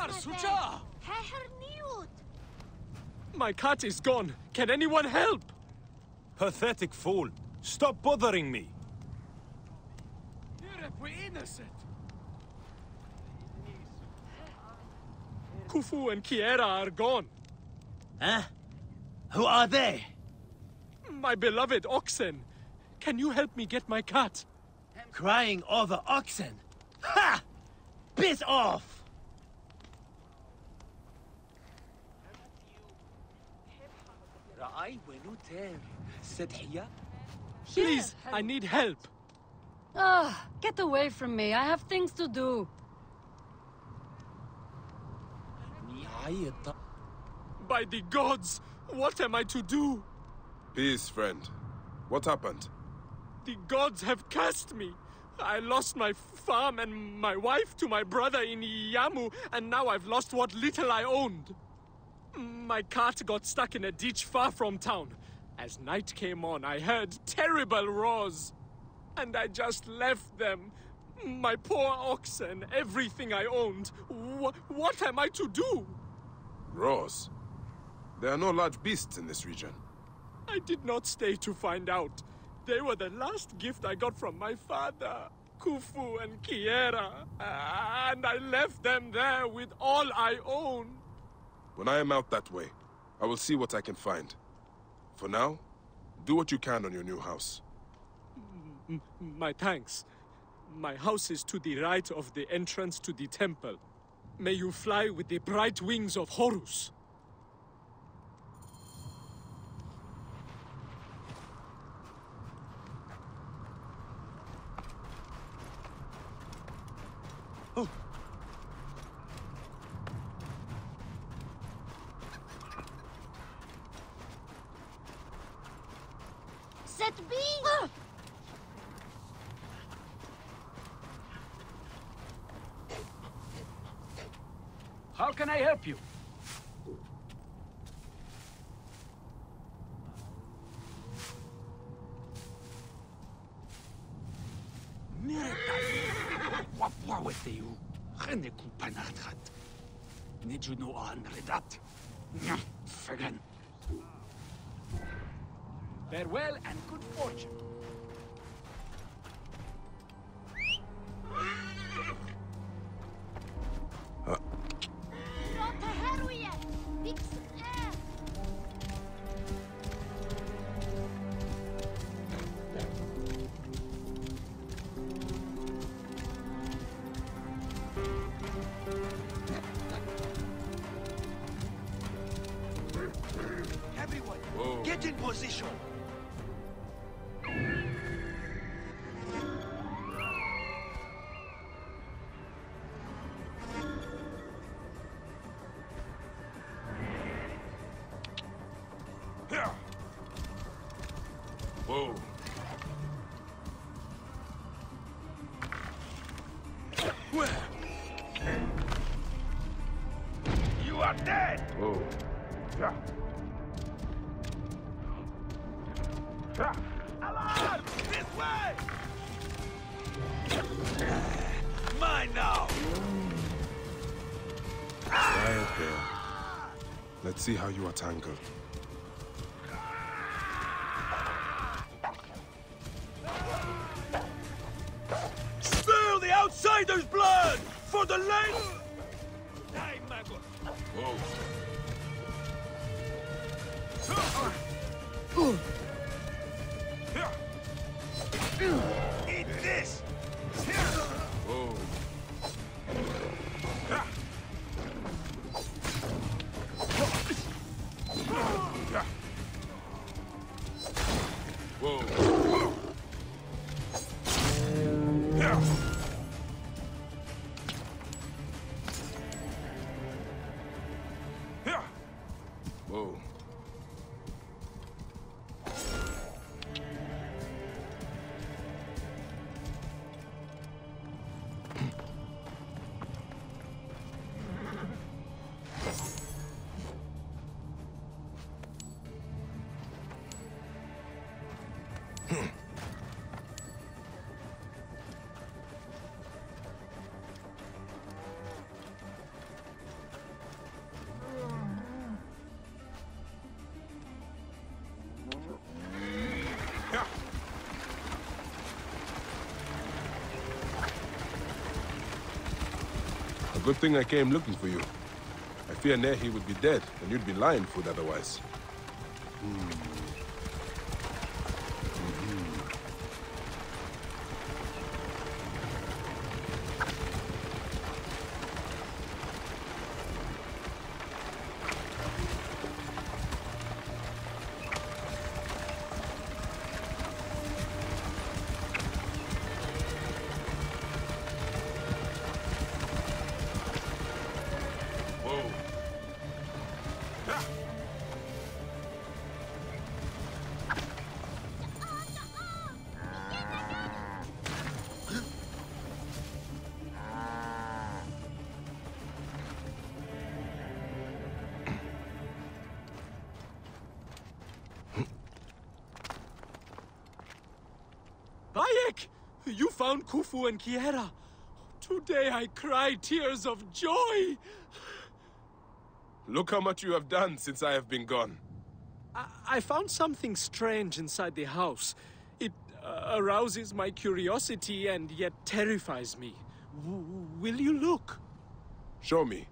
Nar Sucha! Herniut! My cat is gone. Can anyone help? Pathetic fool. Stop bothering me. We're innocent. Khufu and Kiera are gone. Huh? Who are they? My beloved oxen. Can you help me get my cat? Crying over oxen? Ha! Piss off! Please, I need help. Get away from me. I have things to do. By the gods, what am I to do? Peace, friend. What happened? The gods have cursed me. I lost my farm and my wife to my brother in Yamu, and now I've lost what little I owned. My cart got stuck in a ditch far from town. As night came on, I heard terrible roars. And I just left them. My poor oxen, everything I owned. What am I to do? Roars? There are no large beasts in this region. I did not stay to find out. They were the last gift I got from my father, Khufu and Kiera. And I left them there with all I own. When I am out that way, I will see what I can find. For now, do what you can on your new house. My thanks. My house is to the right of the entrance to the temple. May you fly with the bright wings of Horus. Set B! How can I help you? Farewell and good fortune. Everyone, get in position! Whoa. You are dead! Whoa. Alarm! This way! Mine now! Quiet there. Let's see how you are tangled. Spill the outsider's blood! For the light! Whoa. Eat this! Whoa. Whoa. Whoa. Good thing I came looking for you. I fear Nehi would be dead, and you'd be lying food otherwise. Bayek! You found Khufu and Kiera. Today I cried tears of joy. Look how much you have done since I have been gone. I found something strange inside the house. It arouses my curiosity and yet terrifies me. Will you look? Show me.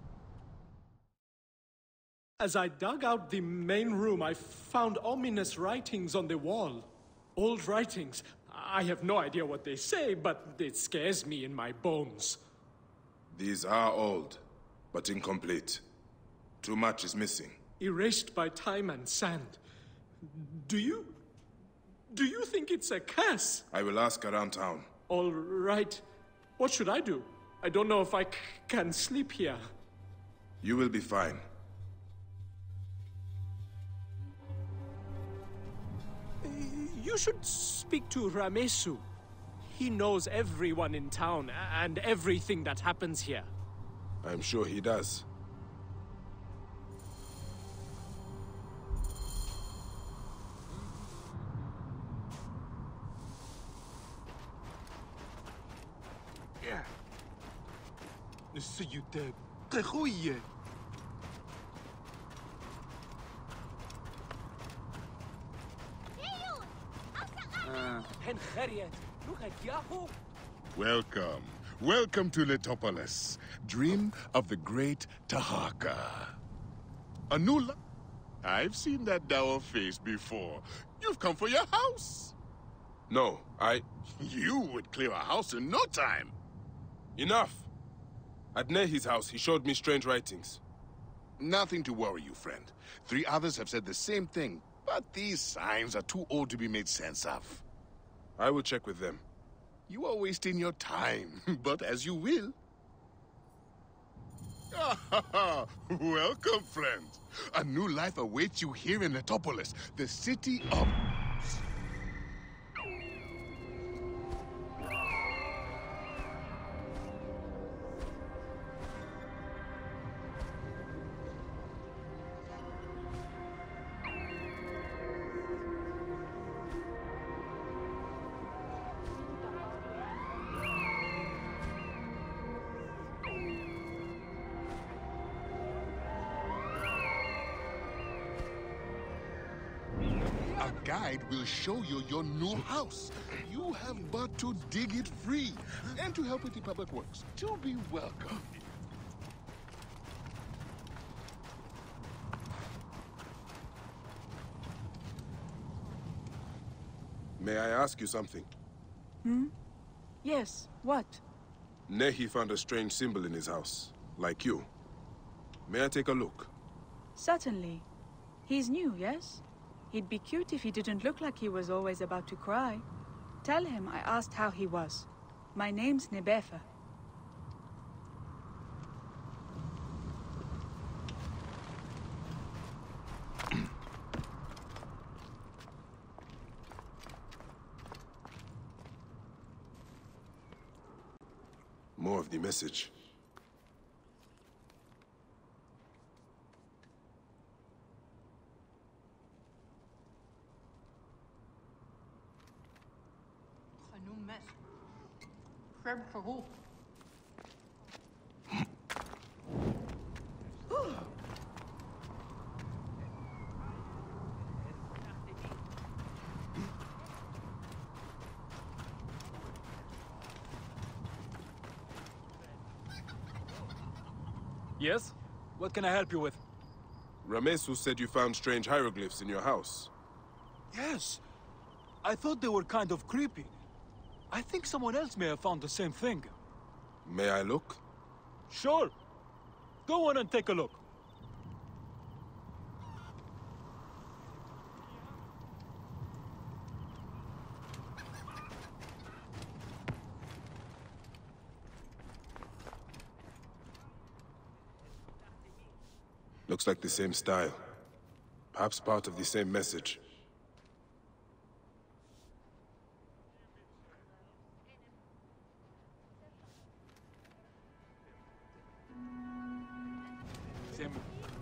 As I dug out the main room, I found ominous writings on the wall. Old writings. I have no idea what they say, but it scares me in my bones. These are old, but incomplete. Too much is missing. Erased by time and sand. Do you think it's a curse? I will ask around town. All right. What should I do? I don't know if I can sleep here. You will be fine. You should speak to Ramesu. He knows everyone in town and everything that happens here. I'm sure he does. Welcome. Welcome to Letopolis. Dream of the great Tahaka. A new I've seen that dour face before. You've come for your house. No, You would clear a house in no time. Enough! At Nehi's house, he showed me strange writings. Nothing to worry you, friend. 3 others have said the same thing, but these signs are too old to be made sense of. I will check with them. You are wasting your time, but as you will. Welcome, friend. A new life awaits you here in Letopolis, the city of... A guide will show you your new house. You have but to dig it free. And to help with the public works. To be welcome. May I ask you something? Yes, what? Nehi found a strange symbol in his house, like you. May I take a look? Certainly. He's new, yes? He'd be cute if he didn't look like he was always about to cry. Tell him I asked how he was. My name's Nebefa. More of the message. Yes? What can I help you with? Ramesu said you found strange hieroglyphs in your house. Yes. I thought they were kind of creepy. I think someone else may have found the same thing. May I look? Sure. Go on and take a look. Looks like the same style. Perhaps part of the same message. Same.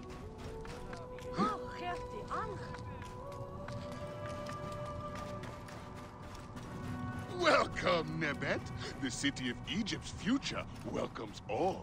Welcome, Nebet. The city of Egypt's future welcomes all.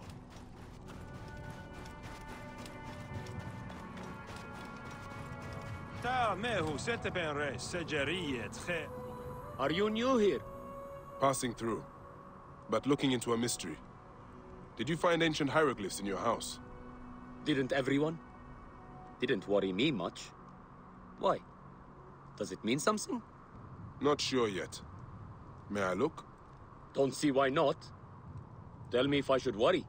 Are you new here? Passing through, but looking into a mystery. Did you find ancient hieroglyphs in your house? Didn't everyone? Didn't worry me much. Why? Does it mean something? Not sure yet. May I look? Don't see why not. Tell me if I should worry.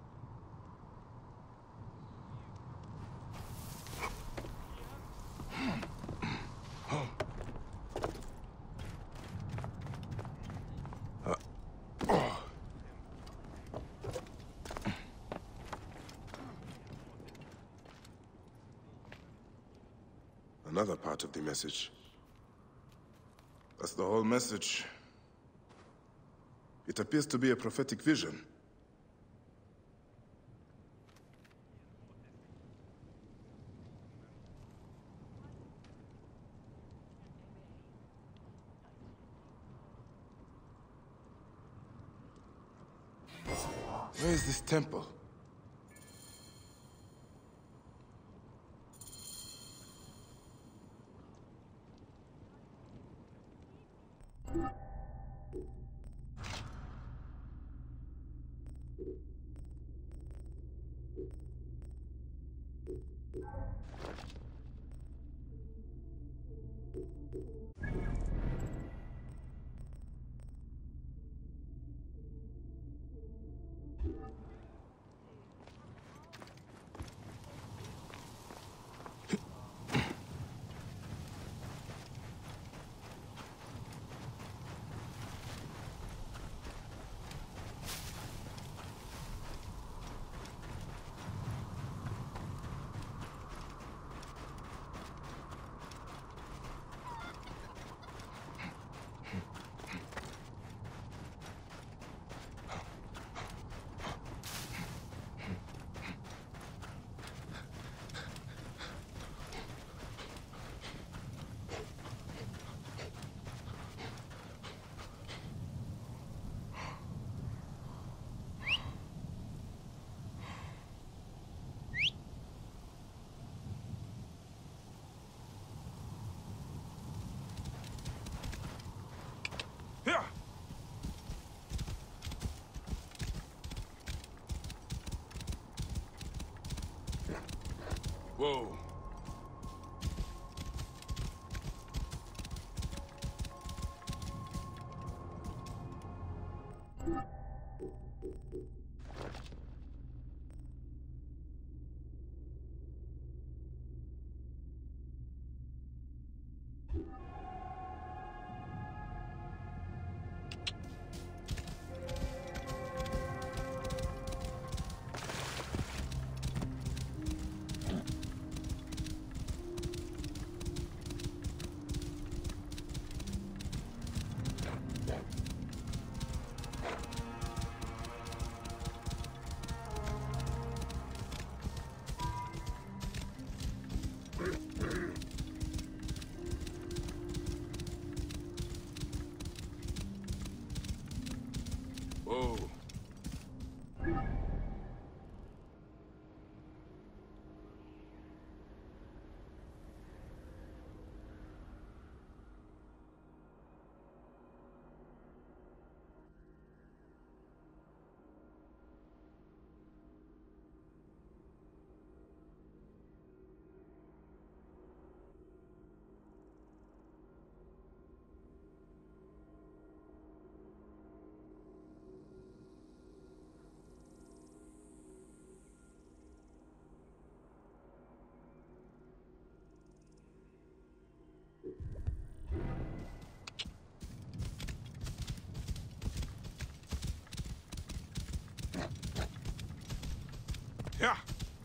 Another part of the message. That's the whole message. It appears to be a prophetic vision. Where is this temple? Whoa. Whoa. Yeah.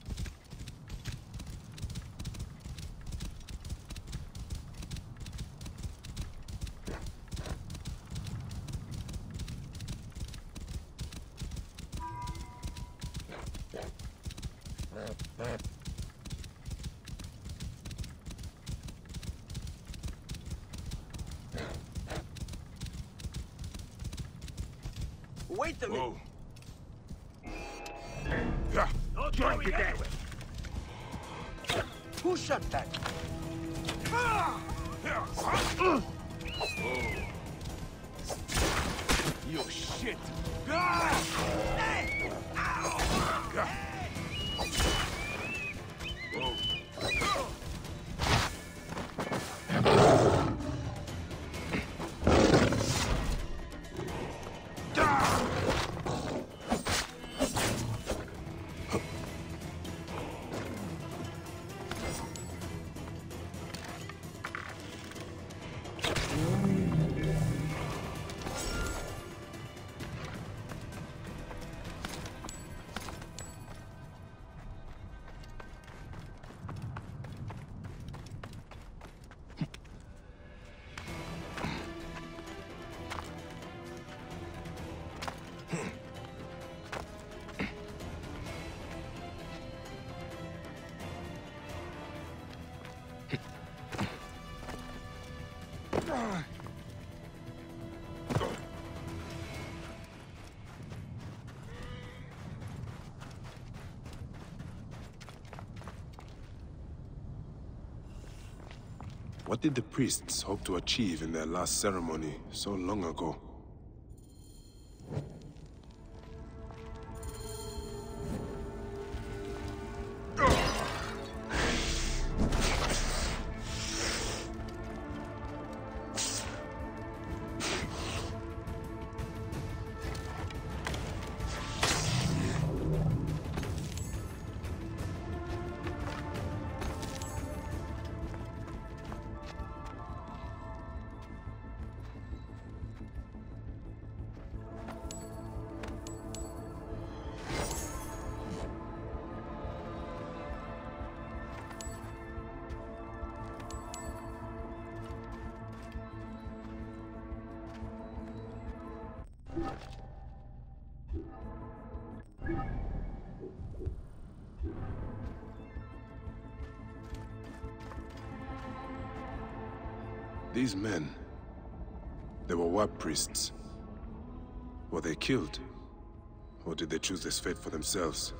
Wait a minute. Yeah. Not going anywhere. Who shot that? You shit! What did the priests hope to achieve in their last ceremony so long ago? These men, they were Wab priests. Were they killed? Or did they choose this fate for themselves?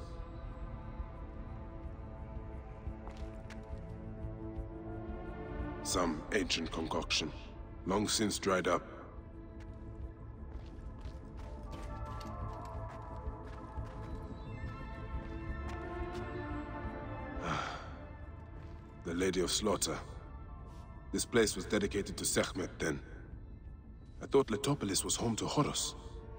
Some ancient concoction, long since dried up. The Lady of Slaughter. This place was dedicated to Sekhmet then. I thought Letopolis was home to Horus.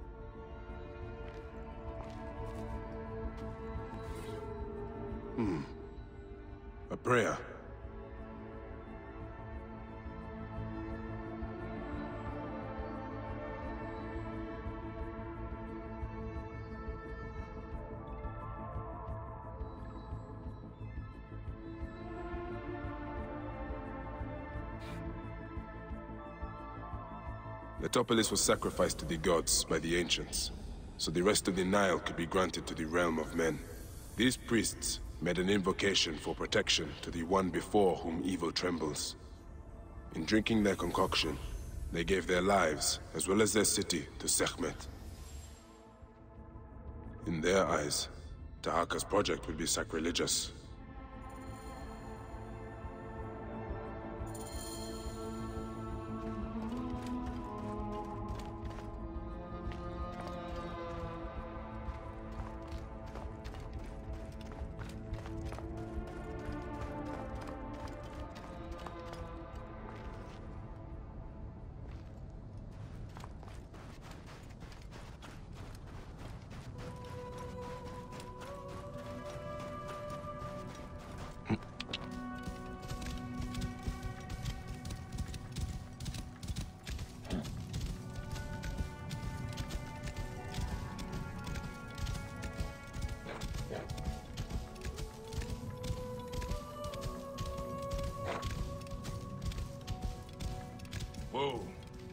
A prayer. Letopolis was sacrificed to the gods by the ancients, so the rest of the Nile could be granted to the realm of men. These priests made an invocation for protection to the one before whom evil trembles. In drinking their concoction, they gave their lives, as well as their city, to Sekhmet. In their eyes, Tahaka's project would be sacrilegious. Whoa.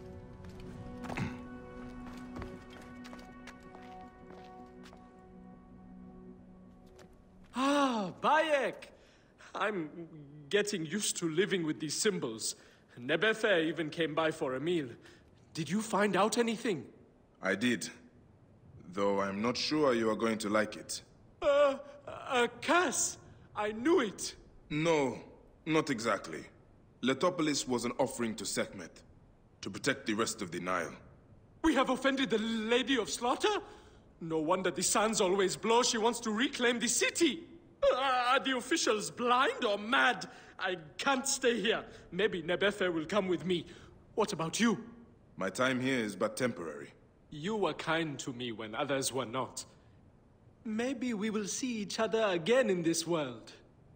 Ah, Bayek! I'm getting used to living with these symbols. Nebefe even came by for a meal. Did you find out anything? I did. Though I'm not sure you are going to like it. A curse! I knew it! No, not exactly. Letopolis was an offering to Sekhmet, to protect the rest of the Nile. We have offended the Lady of Slaughter? No wonder the sands always blow. She wants to reclaim the city. Are the officials blind or mad? I can't stay here. Maybe Nebefe will come with me. What about you? My time here is but temporary. You were kind to me when others were not. Maybe we will see each other again in this world.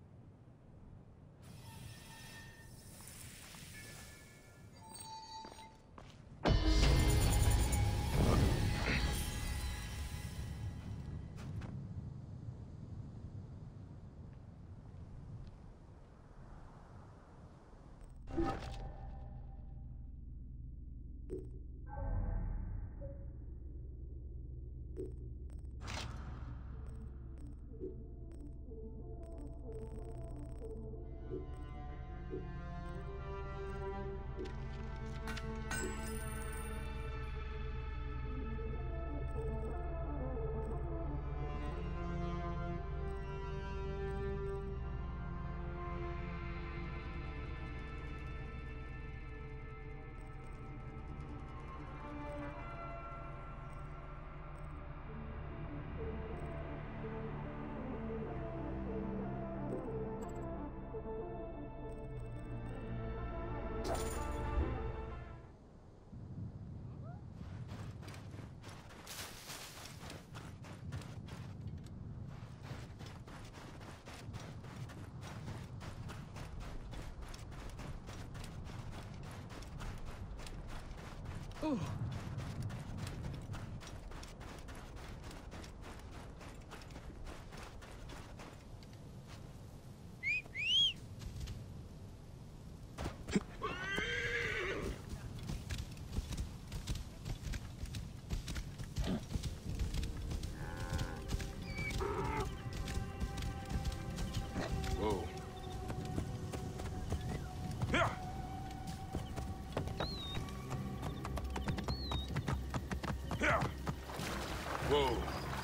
Oh. Whoa. Whoa.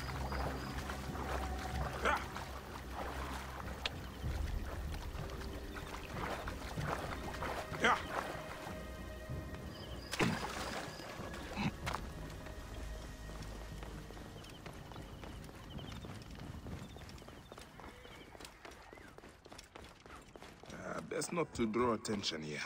Best not to draw attention here.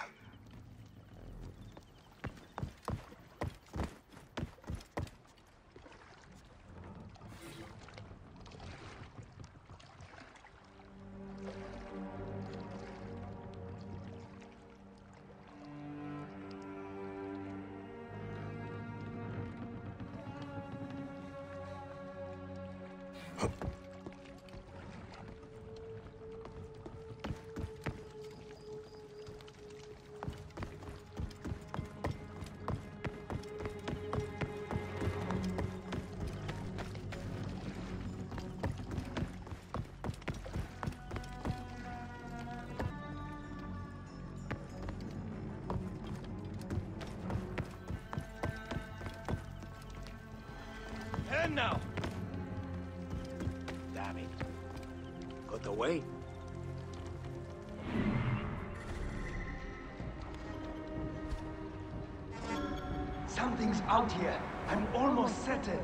And now! Damn it. Got away. Something's out here. I'm almost certain.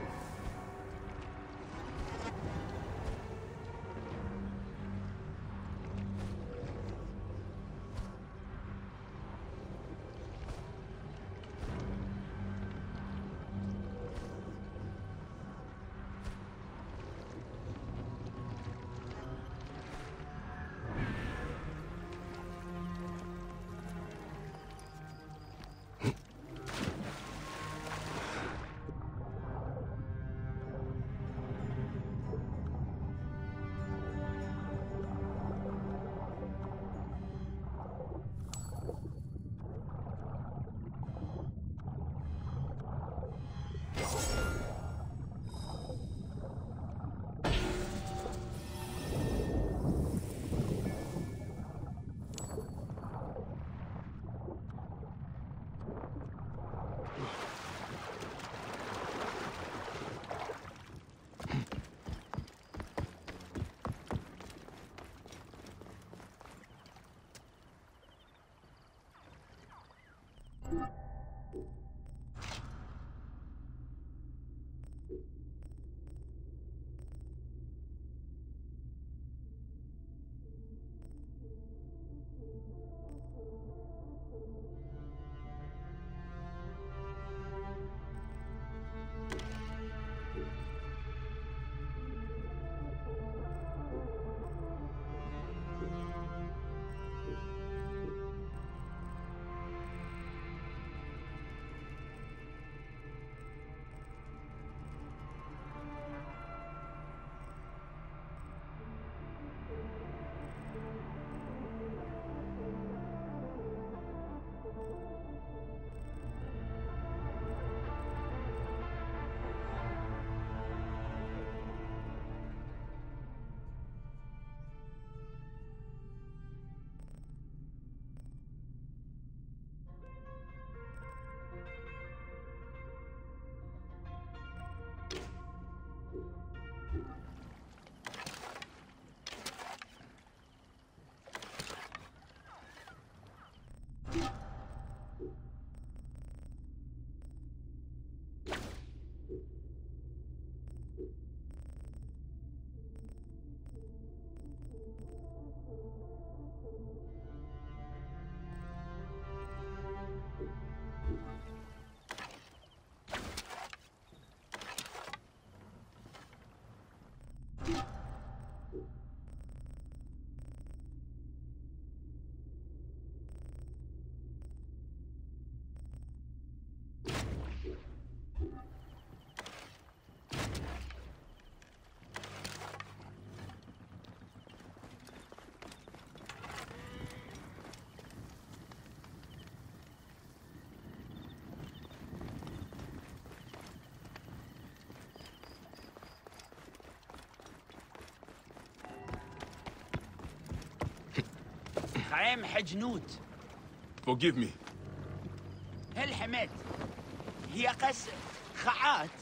خايم حجنوت. Forgive me. هل حمد هي قس خعات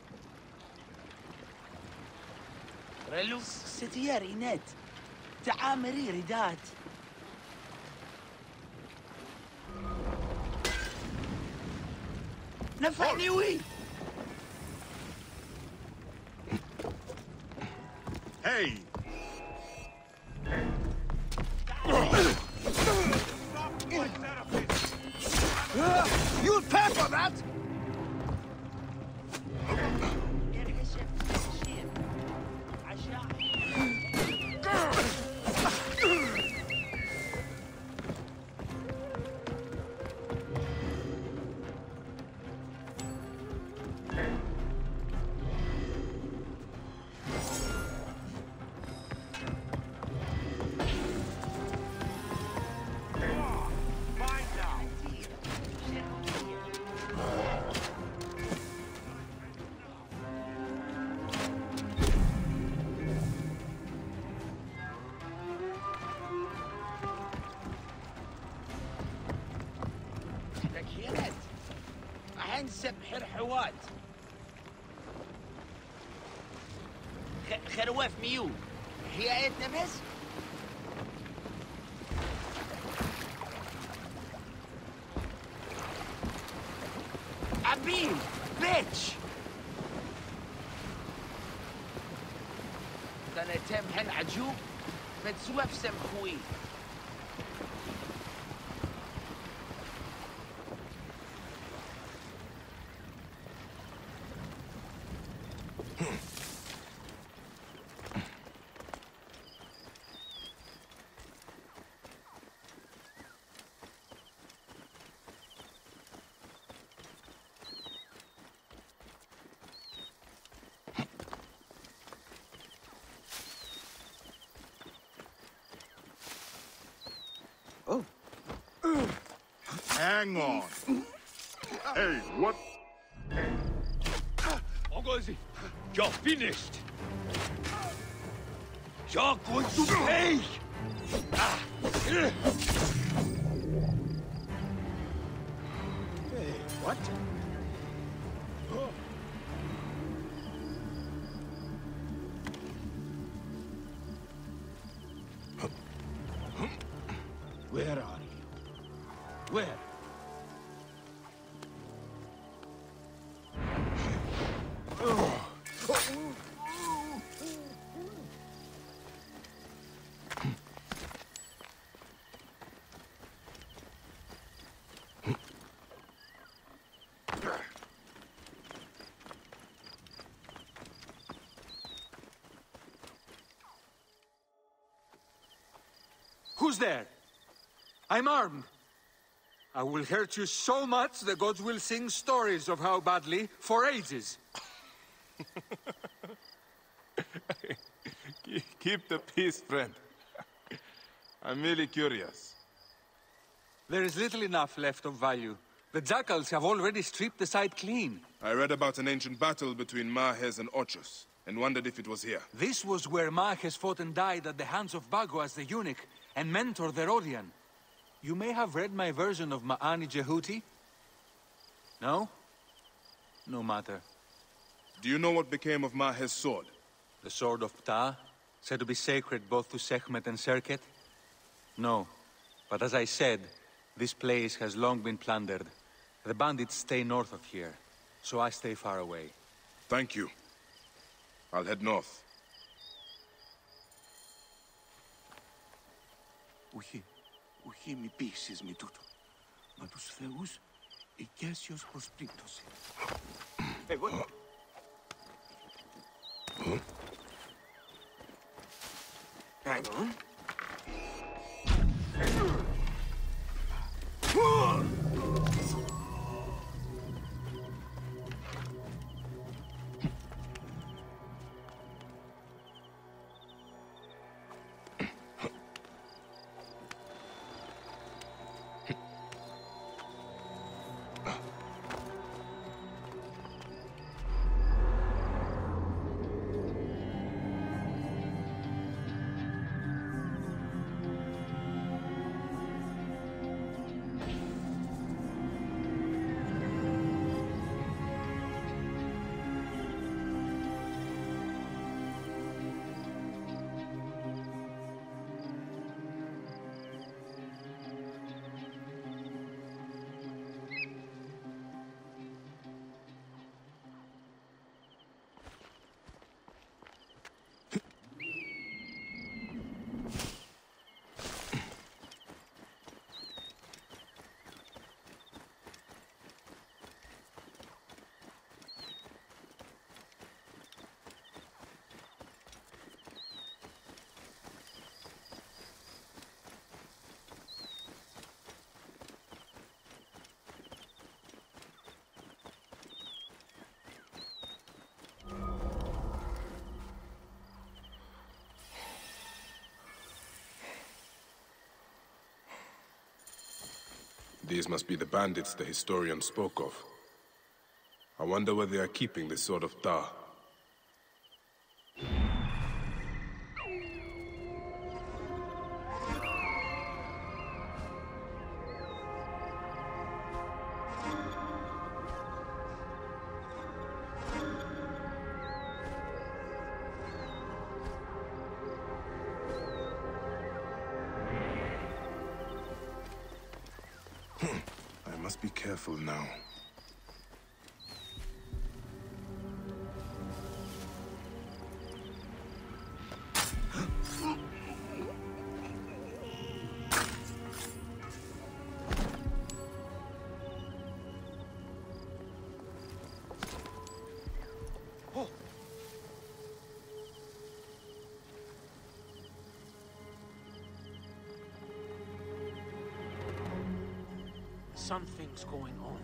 رلو ستياري نت تعامري ردات نفعني وي. Hey! You'll pay for that! سبحر حوات خرواف ميو هي ايتنا بس عبيل بيتش كان تم هن عجوب متسوف سمخوي Hang on. Hey, what? Ogozi, you're finished. You're going to pay. Hey, what? Where are you? Where? Who's there? I'm armed. I will hurt you so much the gods will sing stories of how badly for ages. Keep the peace, friend. I'm merely curious. There is little enough left of value. The jackals have already stripped the site clean. I read about an ancient battle between Mahes and Ochus, and wondered if it was here. This was where Mahes fought and died at the hands of Bagoas the eunuch, and Mentor the Rodian. You may have read my version of Ma'ani Jehuti? No? No matter. Do you know what became of Mahes' sword? The sword of Ptah, said to be sacred both to Sekhmet and Serket? No. But as I said, this place has long been plundered. The bandits stay north of here, so I stay far away. Thank you. I'll head north. Ουχή μη πείσεις με τούτο. Μα τους θεούς οικέσιος προσπλήκτωσε. Hey, what? Hang on. These must be the bandits the historian spoke of. I wonder where they are keeping this Sword of Ta. I must be careful now. Something's going on.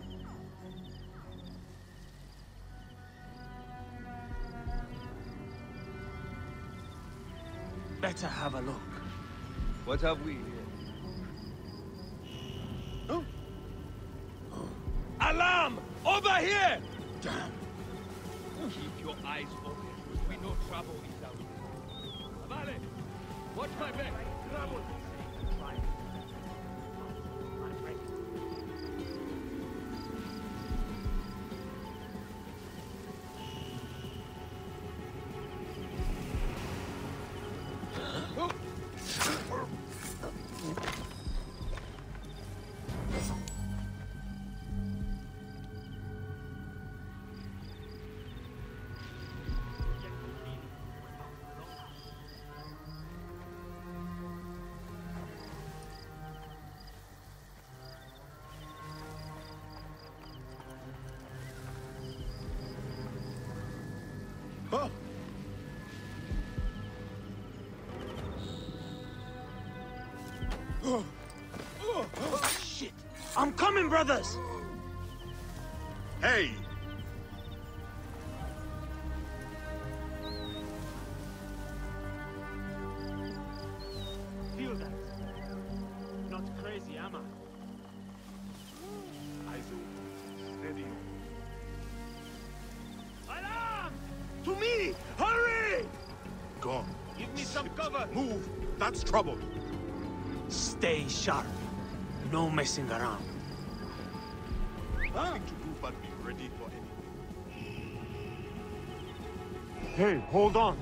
Better have a look. What have we here? Oh. Alarm! Over here! Damn. Keep your eyes open. We know trouble is out there. Vale! Watch my back! Trouble! Oh! Oh, shit! I'm coming, brothers! Hey! Feel that? Not crazy, am I? Aizu, steady. Alarm! To me! Hurry! Gone. Give me some cover! Move! That's trouble! Stay sharp. No messing around. Nothing to do but be ready for anything. Hey, hold on.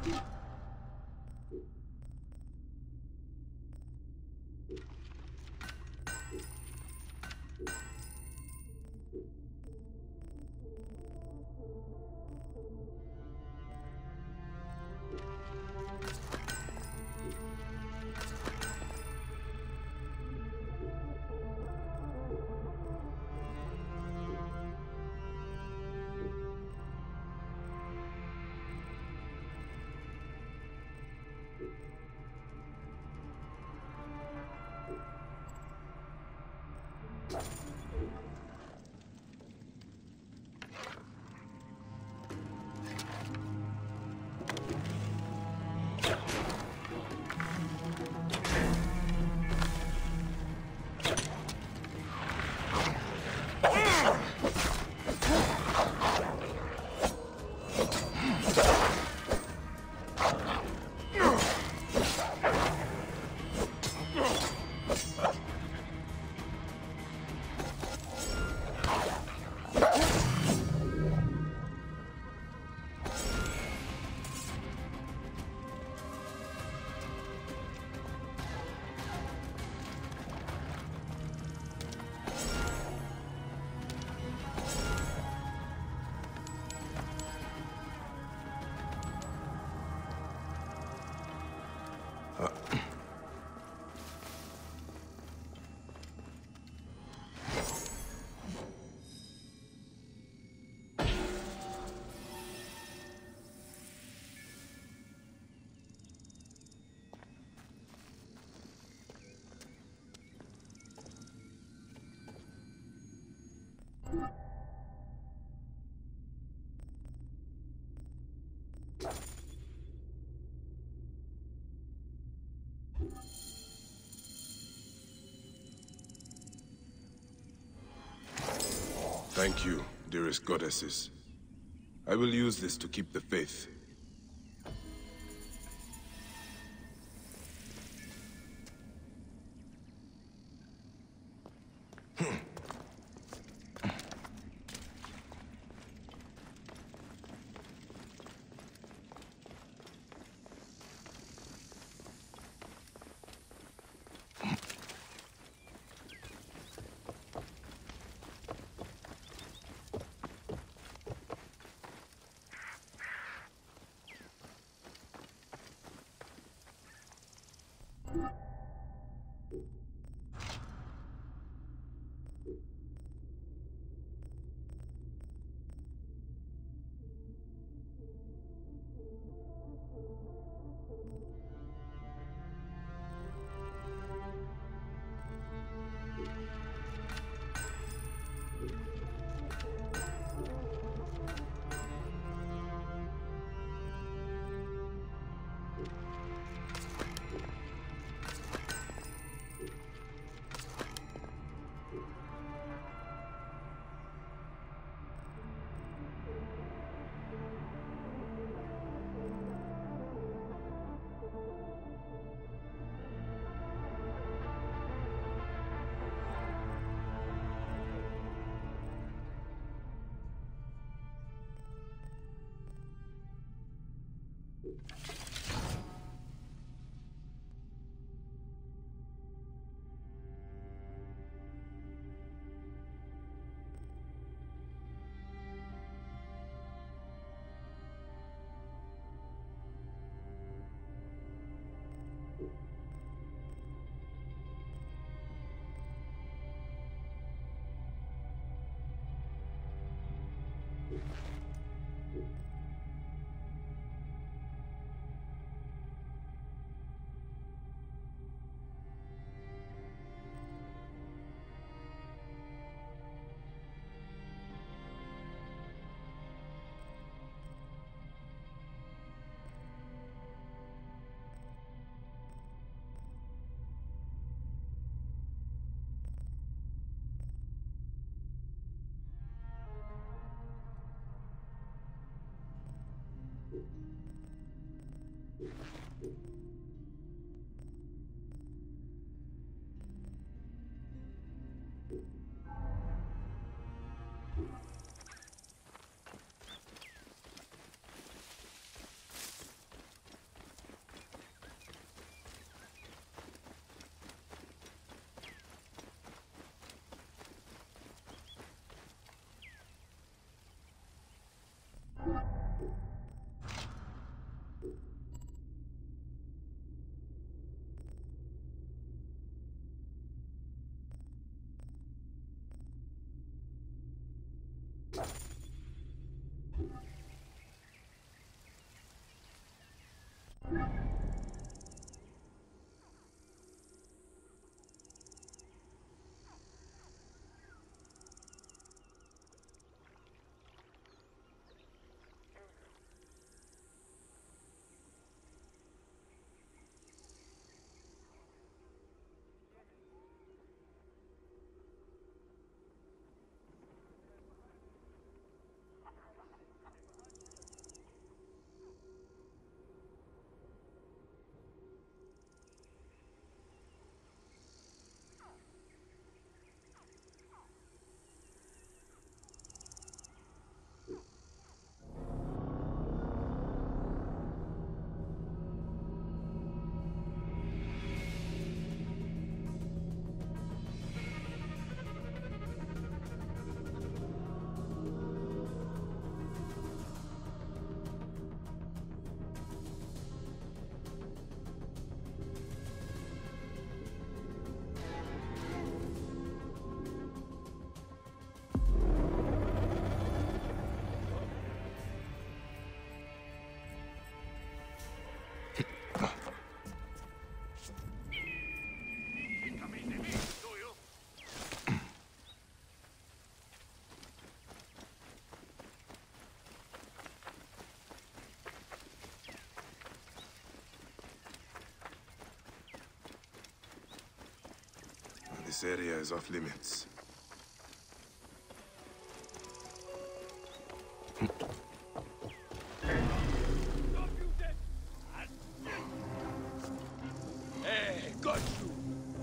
Thank you, dearest goddesses. I will use this to keep the faith. This area is off limits. Hey, got you!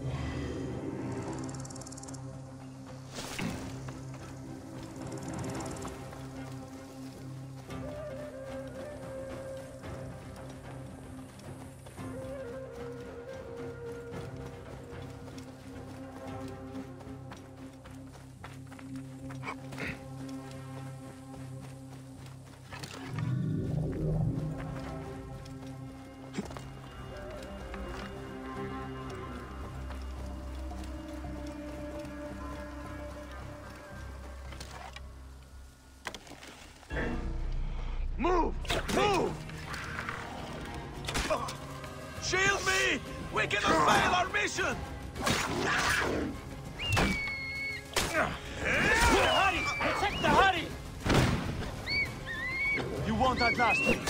Move! Move! Shield me! We cannot fail our mission! Hurry! Protect the hurry! You won't outlast me.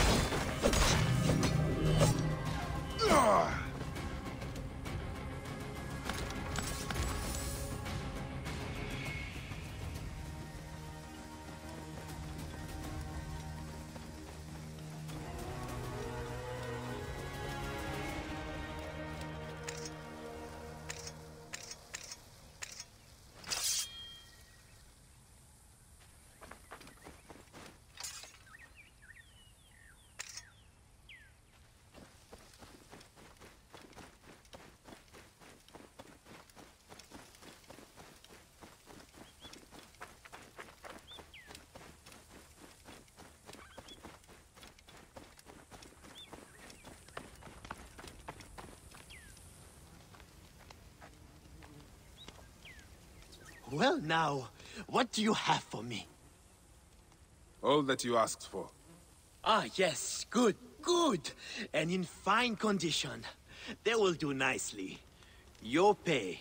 Well now, what do you have for me? All that you asked for. Ah, yes, good, good. And in fine condition. They will do nicely. Your pay.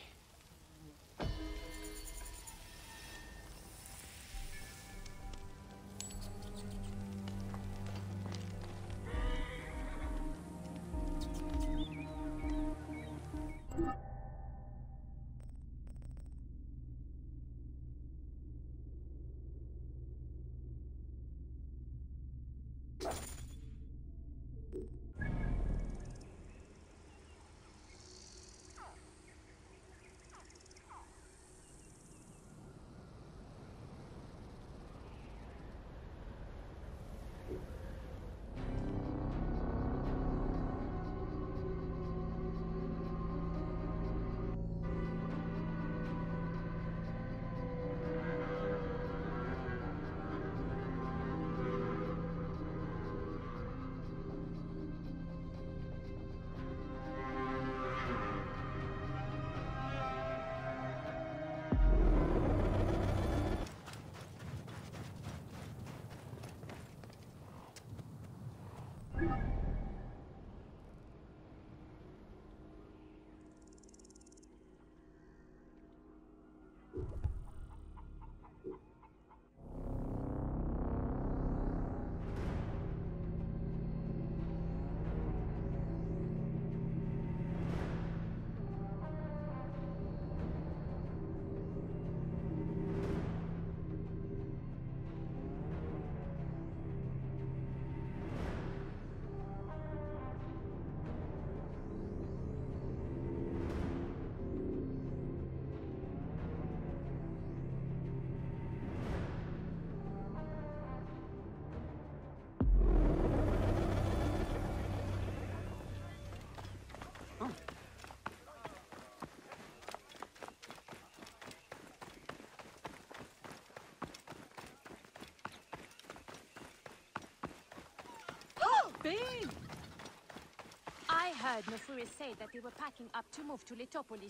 Bane! I heard Nefuris say that they were packing up to move to Letopolis.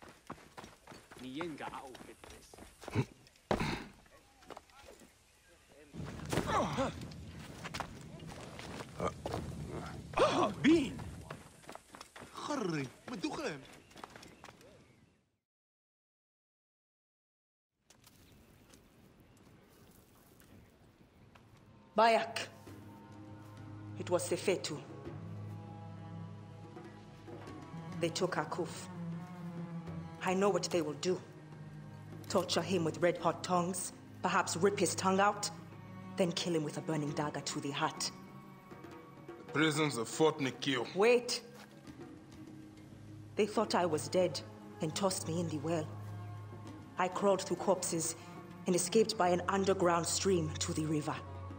بين خري من الدخان. Bayak. It was Sefetu. They took Akuf. I know what they will do. Torture him with red-hot tongues, perhaps rip his tongue out, then kill him with a burning dagger to the heart. The prisons of Fort Nikio. Wait! They thought I was dead and tossed me in the well. I crawled through corpses and escaped by an underground stream to the river.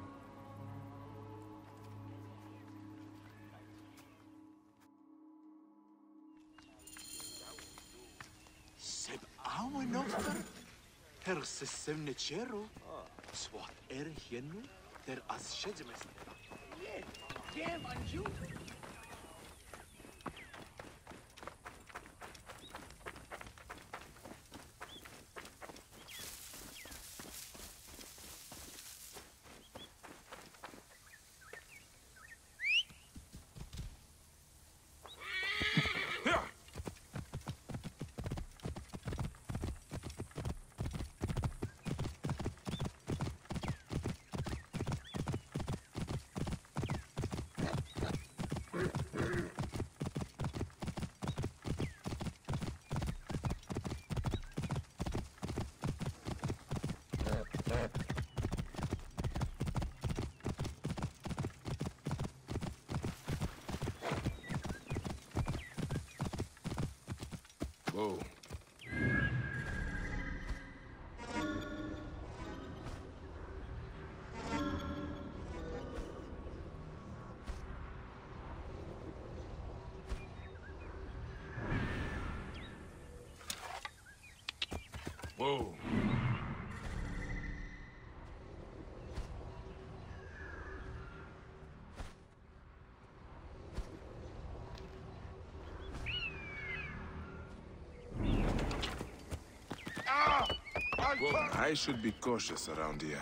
Swat hienu, der as shedmes. Damn, Anju! Whoa. Whoa. Well, I should be cautious around here.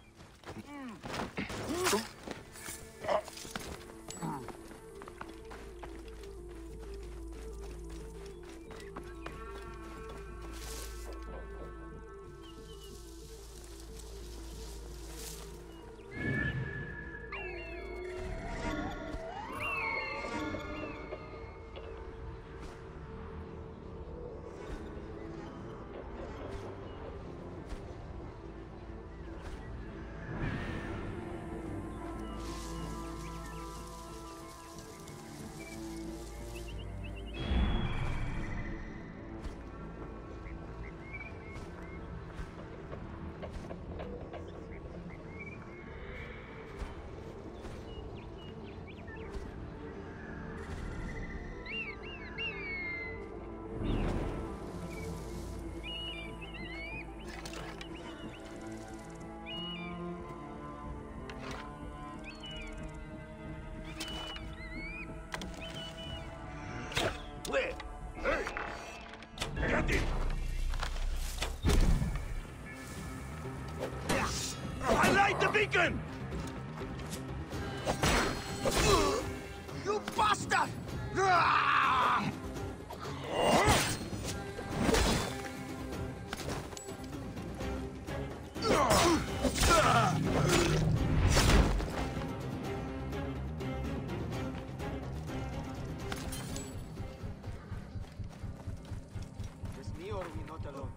Where? Hey! Get it! I light the beacon! You bastard! Just me or we not alone?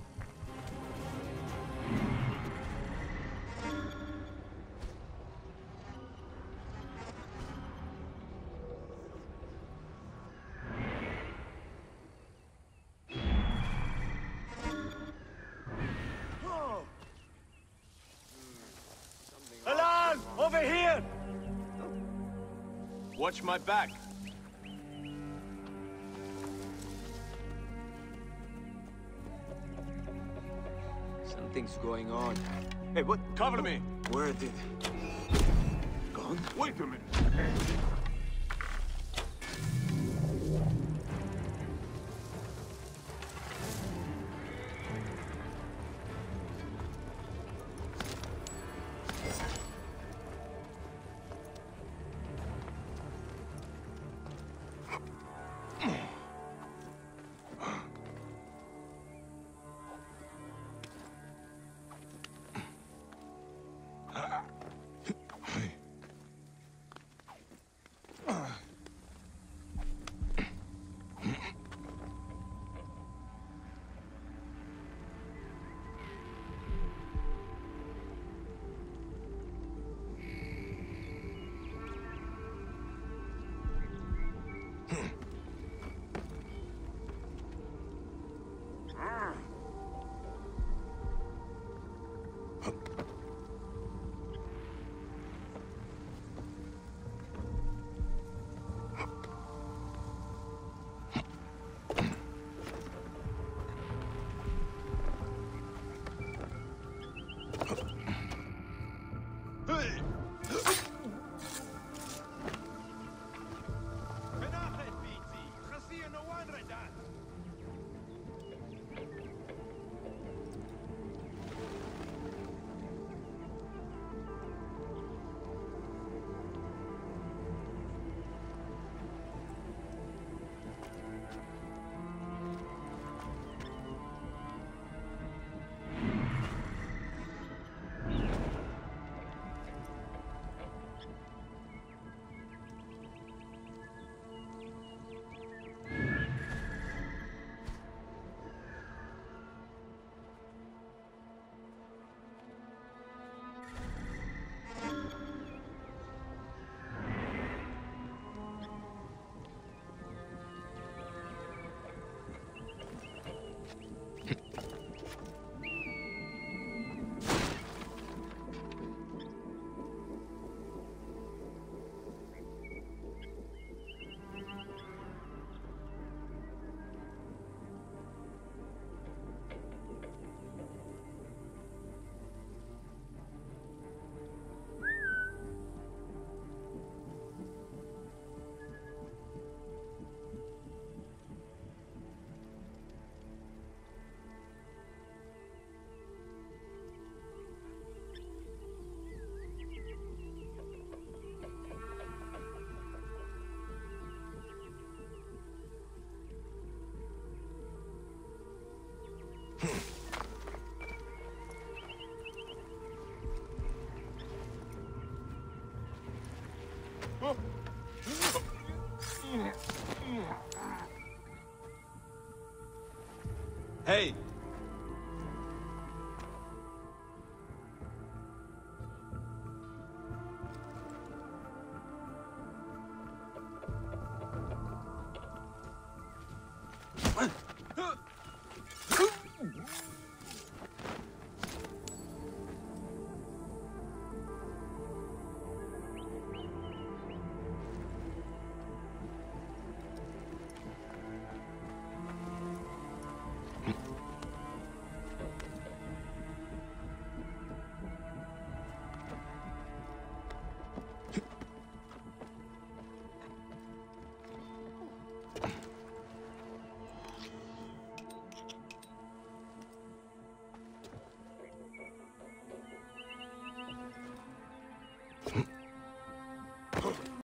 Alan! Over here! Watch my back. Something's going on. Hey, what? Cover me! Where did... Go. son. Wait a minute. Hey,